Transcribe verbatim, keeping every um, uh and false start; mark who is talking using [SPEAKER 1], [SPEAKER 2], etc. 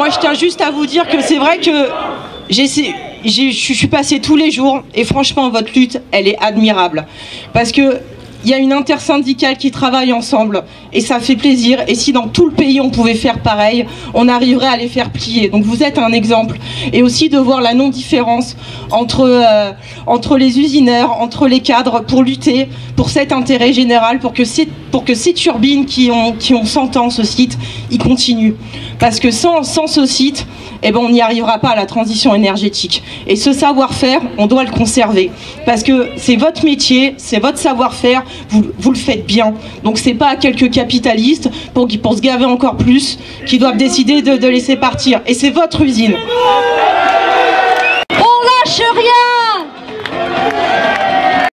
[SPEAKER 1] moi je tiens juste à vous dire que c'est vrai que j'ai, j'ai, je suis passée tous les jours et franchement votre lutte elle est admirable parce que il y a une intersyndicale qui travaille ensemble et ça fait plaisir. Et si dans tout le pays on pouvait faire pareil, on arriverait à les faire plier. Donc vous êtes un exemple. Et aussi de voir la non-différence entre, euh, entre les usineurs, entre les cadres pour lutter pour cet intérêt général, pour que ces, pour que ces turbines qui ont, qui ont cent ans, ce site, ils continuent. Parce que sans, sans ce site, eh ben on n'y arrivera pas à la transition énergétique. Et ce savoir-faire, on doit le conserver. Parce que c'est votre métier, c'est votre savoir-faire, vous, vous le faites bien. Donc c'est pas quelques capitalistes pour, pour se gaver encore plus qui doivent décider de, de laisser partir. Et c'est votre usine.